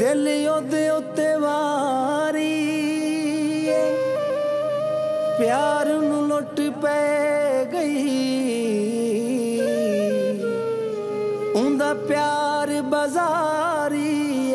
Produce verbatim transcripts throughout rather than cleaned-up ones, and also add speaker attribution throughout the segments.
Speaker 1: दिल ओदे उत्ते वारी प्यार नू लुट पै गई उंदा प्यार बाजारी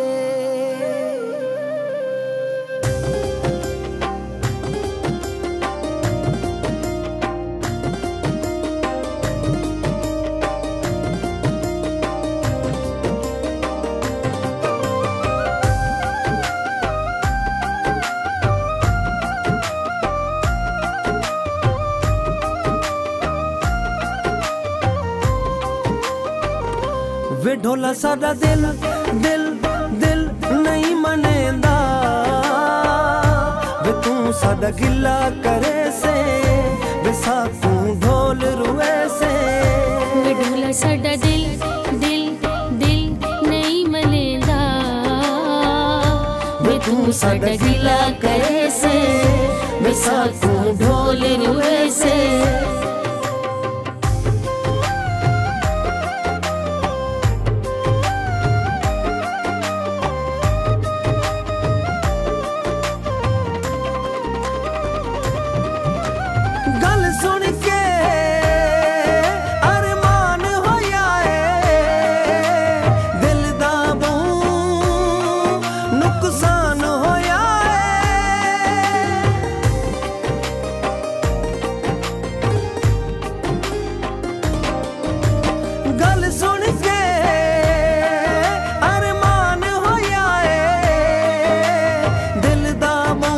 Speaker 1: वे ढोला साडा दिल दिल दिल नहीं मनेंदा वे तू साडा गिला करे से वे साकू ढोल रुए से
Speaker 2: वे ढोला साडा दिल दिल दिल नहीं मनेंदा वे तू साडा गिला करे से वे साकू ढोल रुए से
Speaker 1: सुन के अरमान होया है दिल दा नुकसान होया है गल सुन के अरमान होया है दिल दा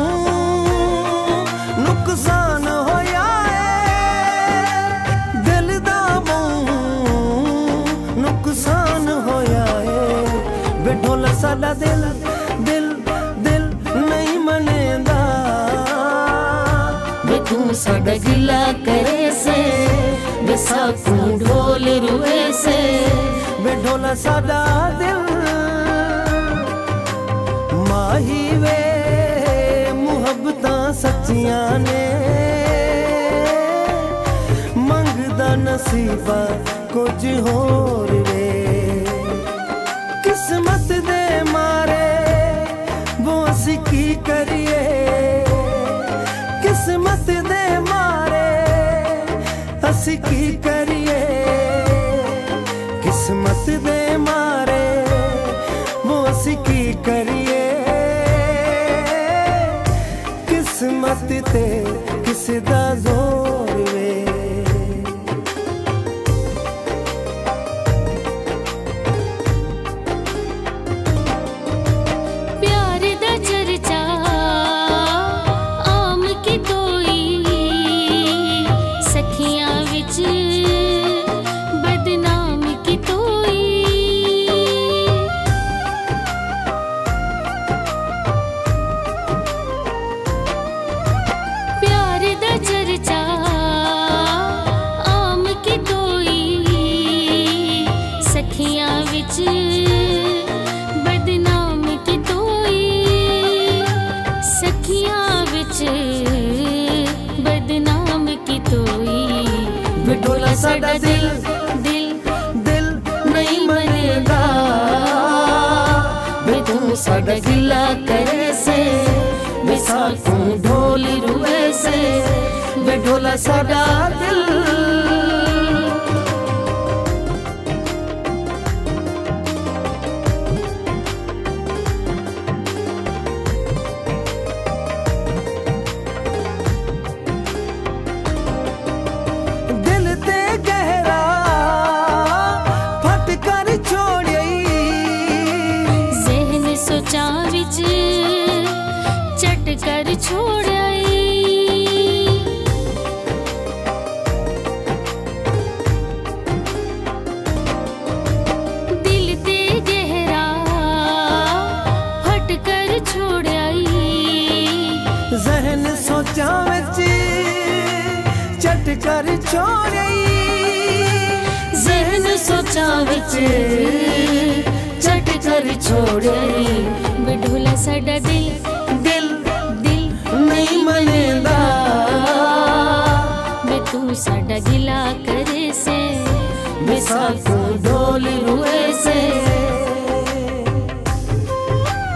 Speaker 1: नुकसान होया नुकसान होया है वे ढोला साडा दिल दिल दिल नहीं मनेंदा
Speaker 2: वे तू साडा गिला करे से वे साकू ढोल रुए से
Speaker 1: वे ढोला साडा दिल माही वे मुहब्बतां सच्चियां ने मंगदा नसीबा कुछ होर वे किस्मत दे मारे वो असी की करिए किस्मत दे मारे असी की करिए किस्मत दे मारे वो असी की करिए किस्मत ते किसी दा जोर वे
Speaker 2: बदनाम की तोई प्यार दा चर्चा आम की तोई सखियां विच बदनाम की तोई सखियां विच बदनाम की तोई
Speaker 1: वे ढोला साडा दिल
Speaker 2: दिल
Speaker 1: दिल नहीं मनेंदा
Speaker 2: वे तू साडा गिला करे से वे साकू ढोल रुए से
Speaker 1: वे ढोला साडा दिल
Speaker 2: सोचा विच चट कर छोड़ाई दिल ते गहरा फट कर छोड़ाई
Speaker 1: जहन सोचा विच चट कर छोड़ाई
Speaker 2: जहन सोचा विच चट कर छोड़ाई वे ढोला साडा दिल
Speaker 1: दिल
Speaker 2: दिल
Speaker 1: नहीं मनेंदा
Speaker 2: वे तू साडा गिला करे से
Speaker 1: वे साकू ढोल रुए से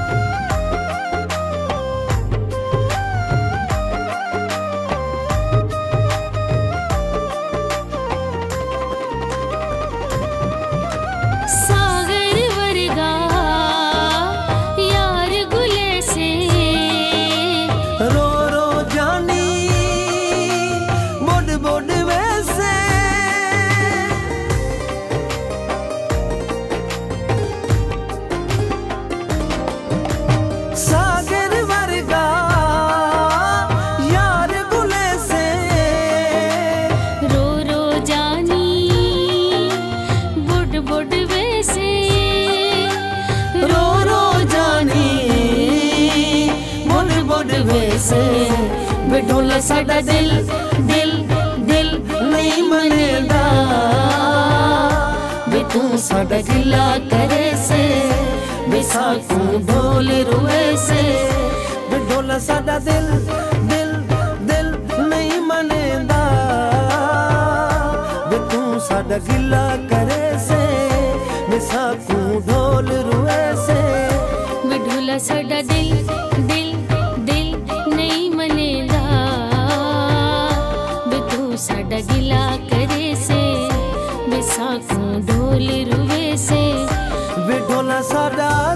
Speaker 2: से वे ढोला साडा दिल दिल दिल नहीं मनेदा वे तू साडा गिला करे से वे साकू ढोल रुए से
Speaker 1: वे ढोला साडा दिल दिल दिल नहीं मनेदा वे तू साडा गिला करे से वे साकू ढोल रुए से
Speaker 2: वे ढोला साडा दिल दिल दिल नहीं मनेदा वे तू साडा गिला करे से वे साकू ढोल रुए से
Speaker 1: वे ढोला साडा